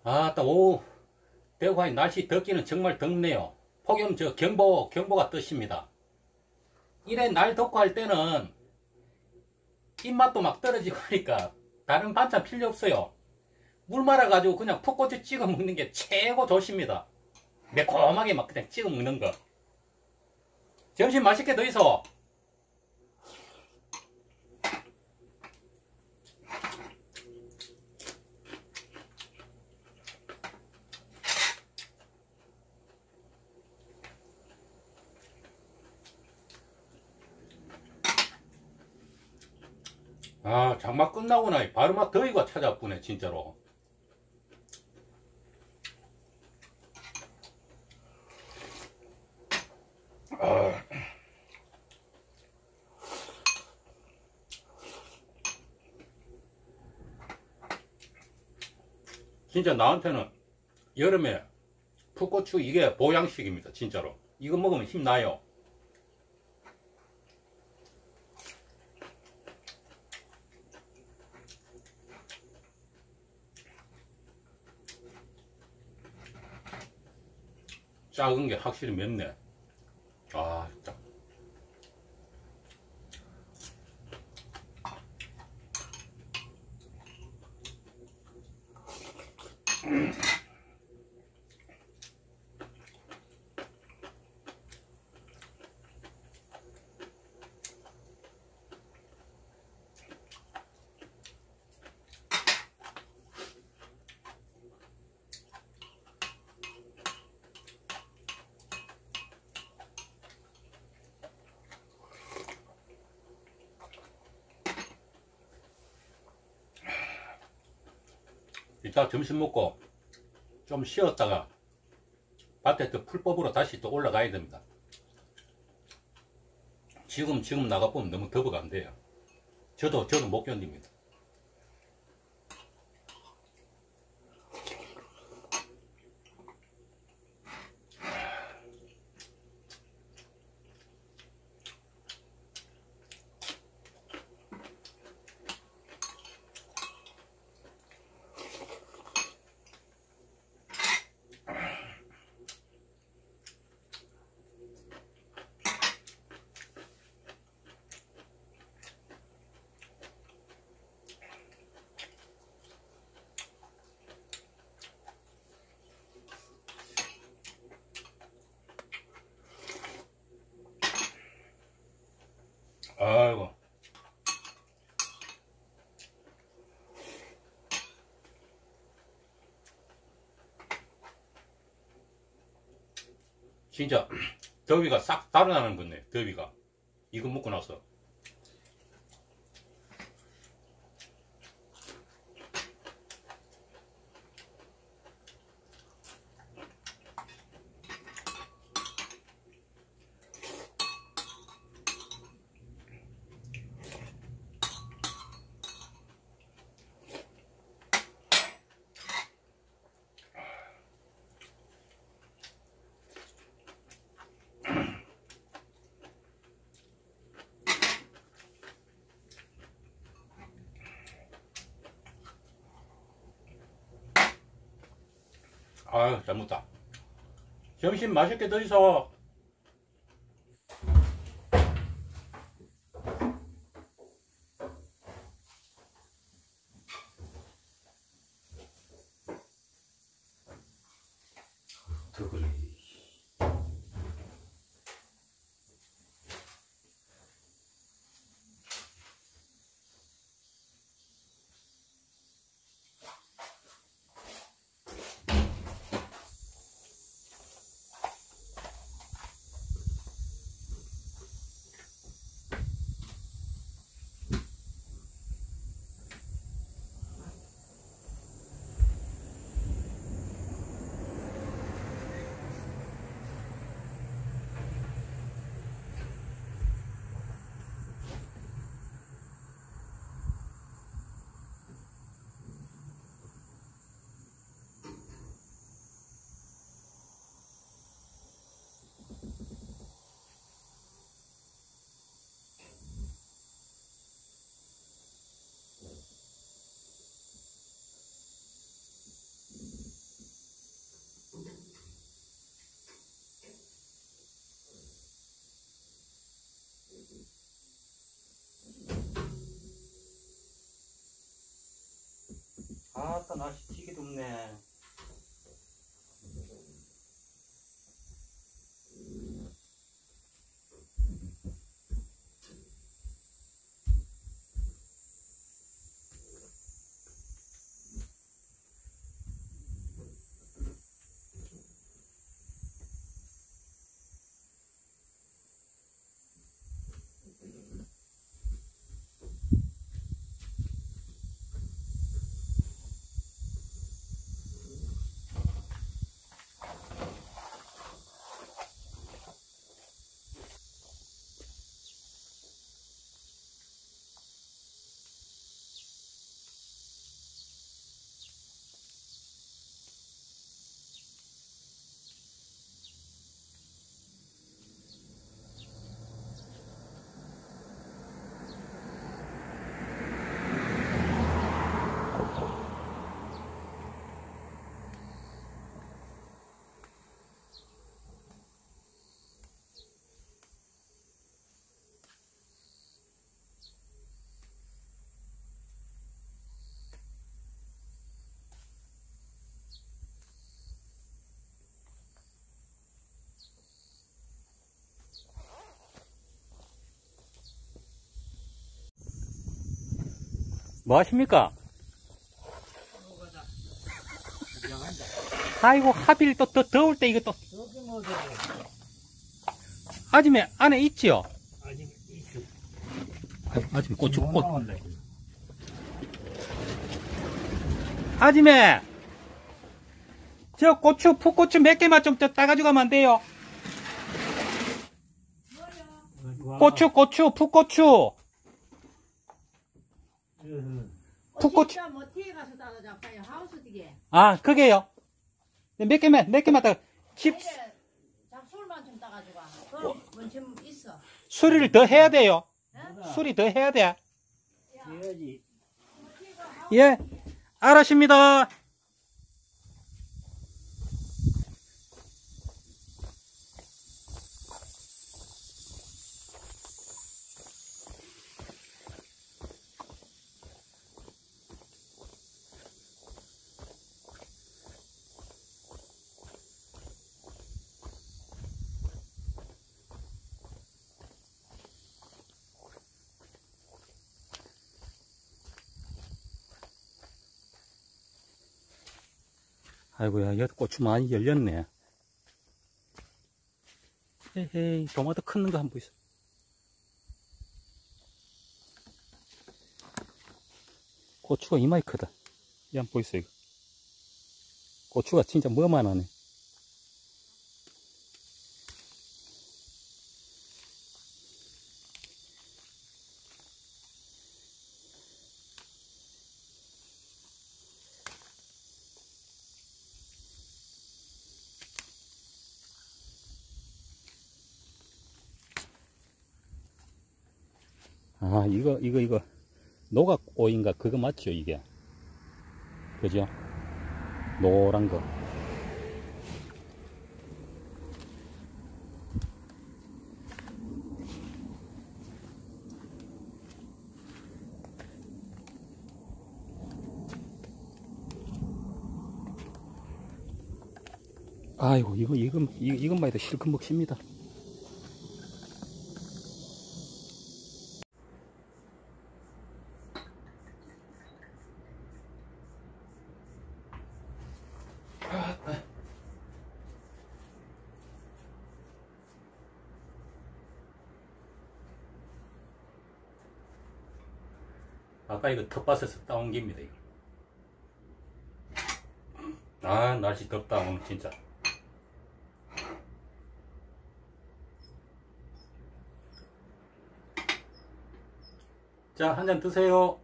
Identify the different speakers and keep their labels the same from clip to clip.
Speaker 1: 아따, 오, 대구의 날씨 덥기는 정말 덥네요. 폭염 경보가 떴습니다. 이래 날 덥고 할 때는 입맛도 막 떨어지고 하니까 다른 반찬 필요 없어요. 물 말아가지고 그냥 풋고추 찍어 먹는 게 최고 좋습니다. 매콤하게 막 그냥 찍어 먹는 거. 점심 맛있게 드이소. 아, 장마 끝나고 나니 바로 막 더위가 찾아오네, 진짜로. 아, 진짜 나한테는 여름에 풋고추 이게 보양식입니다, 진짜로. 이거 먹으면 힘나요. 작은 게 확실히 맵네. 아, 진짜. 이따 점심 먹고 좀 쉬었다가 밭에 또 풀법으로 다시 또 올라가야 됩니다. 지금 나가보면 너무 더워가 안 돼요. 저도 못 견딥니다. 아이고. 진짜 더위가 싹 달아나는 거네, 더위가. 이거 먹고 나서. 아유, 잘 먹다. 점심 맛있게 드시소. 더 그래. 아따 날씨 되게 덥네. 뭐 하십니까? 아이고, 하필 또 더울 때 이거 또. 아줌에 안에 있지요?
Speaker 2: 아직 있어.
Speaker 1: 아줌에 아줌에! 저 고추, 풋고추 몇 개만 좀 따가지고 가면 안 돼요? 고추, 풋고추. 풋고추. 아, 그게요? 몇 개만 따가.
Speaker 3: 잡술만 좀 따가지고 와. 그럼 원점 있어.
Speaker 1: 수리를 더 해야 돼요. 수리 더 해야 돼.
Speaker 2: 해야지.
Speaker 1: 예, 알았습니다. 아이고야, 여기 고추 많이 열렸네. 헤헤이, 토마토 큰 거 한번 보이소. 고추가 이마이 크다. 이 한번 보이소, 이거. 고추가 진짜 뭐만하네. 아, 이거. 노각오인가? 그거 맞죠, 이게? 그죠? 노란 거. 아이고, 이것만 해도 실컷 먹습니다. 아까 이거 텃밭에서 따온 겁니다, 이거. 아, 날씨 덥다, 오늘 진짜. 자, 한 잔 드세요.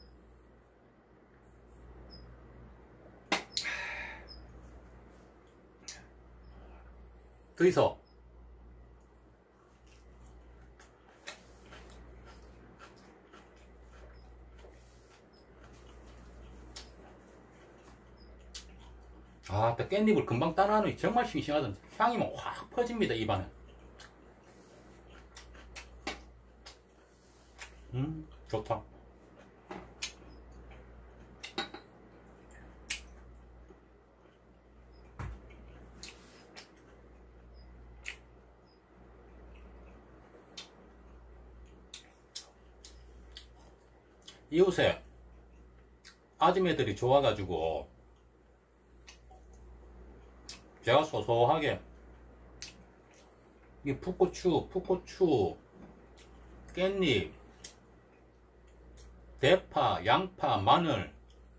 Speaker 1: 더 있어. 아, 또 깻잎을 금방 따라하니 정말 싱싱하던 향이 막 확 퍼집니다, 입안에. 좋다. 이웃에 아줌매들이 좋아가지고 제가 소소하게 이 풋고추, 깻잎, 대파, 양파, 마늘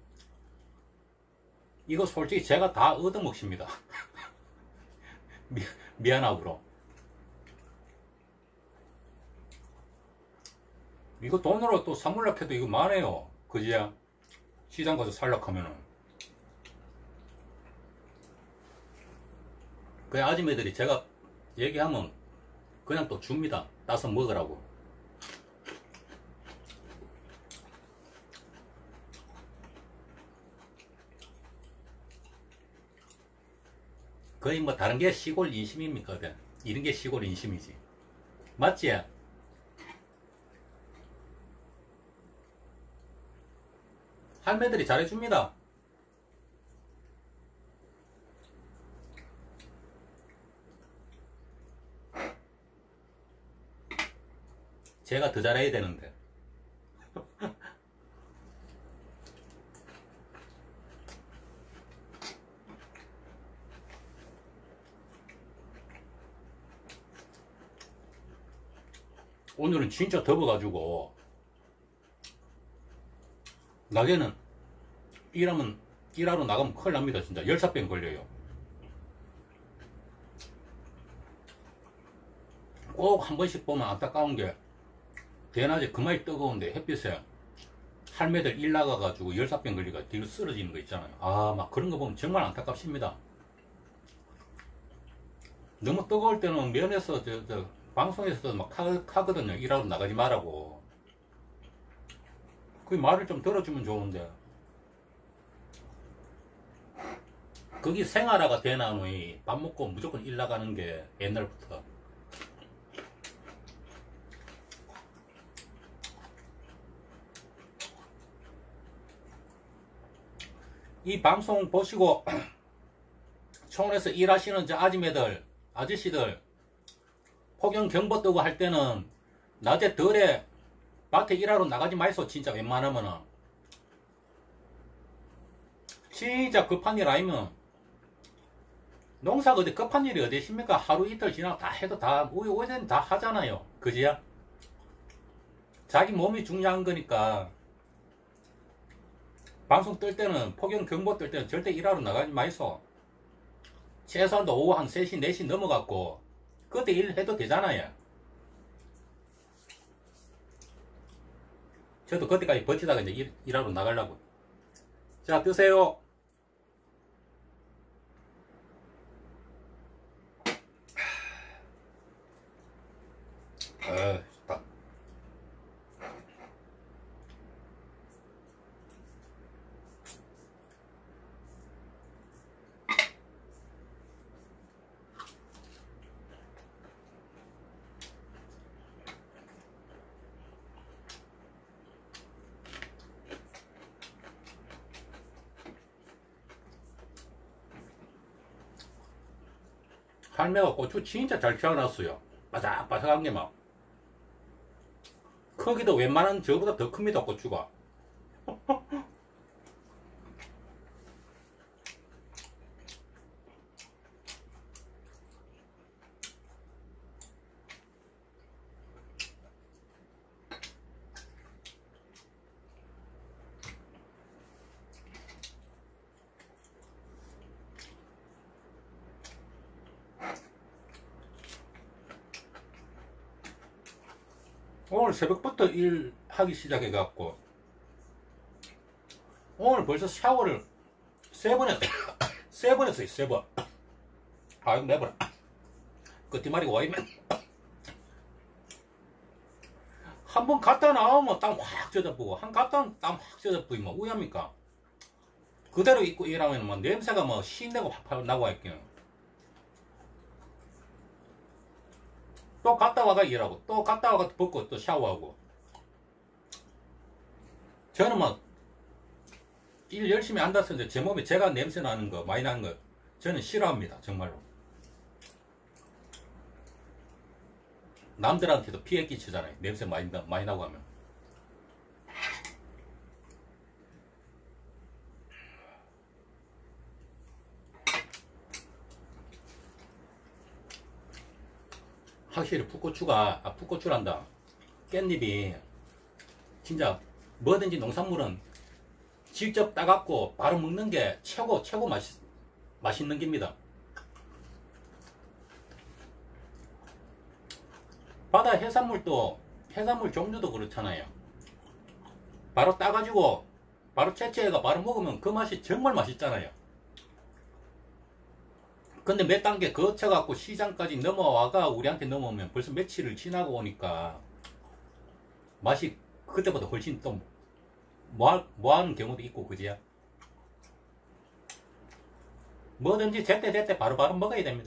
Speaker 1: 이거 솔직히 제가 다 얻어먹습니다. 미안하고로 이거 돈으로 또 사물라 해도 이거 많아요. 그지야? 시장 가서 살락 하면은 그 아줌매들이 제가 얘기하면 그냥 또 줍니다. 따서 먹으라고. 거의 뭐 다른 게 시골 인심입니까? 이런 게 시골 인심이지. 맞지? 할매들이 잘해줍니다. 제가 더 잘해야 되는데. 오늘은 진짜 더워가지고 낮에는 일하러 나가면 큰일 납니다. 진짜 열사병 걸려요. 꼭 한 번씩 보면 안타까운 게 대낮에 그마이 뜨거운데 햇빛에 할매들 일 나가가지고 열사병 걸리가 뒤로 쓰러지는 거 있잖아요. 아, 막 그런 거 보면 정말 안타깝습니다. 너무 뜨거울 때는 면에서 방송에서도 막 하거든요. 일하러 나가지 말라고. 그 말을 좀 들어주면 좋은데 거기 생활화가 되나노이 밥 먹고 무조건 일 나가는 게 옛날부터. 이 방송 보시고 청원에서 일하시는 저 아줌매들, 아저씨들 폭염 경보 뜨고 할 때는 낮에 덜에 밭에 일하러 나가지 마이소. 진짜 웬만하면은 진짜 급한 일 아니면 농사가 어디 급한 일이 어디 있습니까? 하루 이틀 지나고 다 해도 다 오전엔 다 하잖아요. 그지야? 자기 몸이 중요한 거니까 방송 뜰 때는 폭염 경보 뜰 때는 절대 일하러 나가지 마이소. 최소한도 오후 한 3시 4시 넘어갔고 그때 일해도 되잖아요. 저도 그때까지 버티다가 이제 일하러 나가려고. 자, 드세요. 좋다. 할매가 고추 진짜 잘 키워놨어요. 바삭바삭한 게 막. 크기도 웬만한 저보다 더 큽니다, 고추가. 오늘 새벽부터 일하기 시작해갖고 오늘 벌써 샤워를 3번 했어요. 3번 했어요. 3번. 아이고 내버려. 끝뒷말이 와이면 한 번 갔다 나오면 땀 확 젖어보고 한 갔다 오면 땀 확 젖어보고 뭐 우야입니까? 그대로 입고 일하면 뭐 냄새가 뭐 신내고 확 나고 할게요. 또 갔다 와가 일하고 또 갔다 와가 벗고 또 샤워하고. 저는 막 일 열심히 한다서 제 몸에 제가 냄새 나는 거 많이 나는 거 저는 싫어합니다. 정말로. 남들한테도 피해 끼치잖아요. 냄새 많이 나고 하면. 확실히 풋고추란다. 깻잎이 진짜 뭐든지 농산물은 직접 따갖고 바로 먹는 게 최고 맛있는 겁니다. 바다 해산물도 해산물 종류도 그렇잖아요. 바로 따가지고 바로 채취해가 바로 먹으면 그 맛이 정말 맛있잖아요. 근데 몇 단계 거쳐갖고 시장까지 넘어와가 우리한테 넘어오면 벌써 며칠을 지나고 오니까 맛이 그때보다 훨씬 또 뭐하는 경우도 있고 그지야. 뭐든지 제때 바로바로 먹어야 됩니다.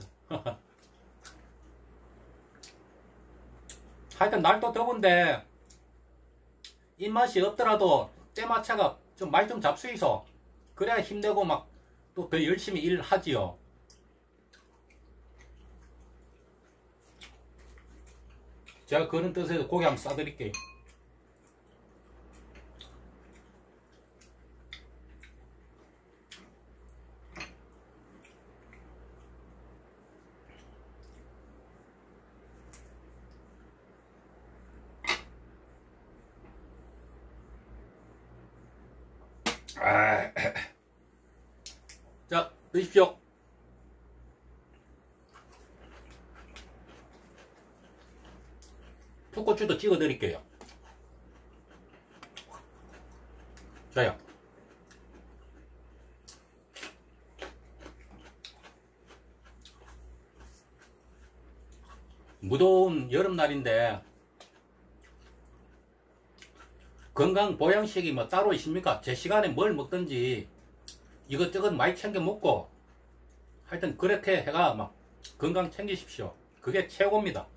Speaker 1: 하여튼 날도 더운데 입맛이 없더라도 때마차가 좀 많이 좀 잡수이소. 그래야 힘내고 막 또 더 열심히 일하지요. 제가 그런 뜻에서 고기 한번 싸드릴게요. 자, 드십시오. 풋고추도 찍어 드릴게요. 자요. 무더운 여름날인데 건강 보양식이 뭐 따로 있습니까? 제 시간에 뭘 먹든지 이것저것 많이 챙겨 먹고 하여튼 그렇게 해가 막 건강 챙기십시오. 그게 최고입니다.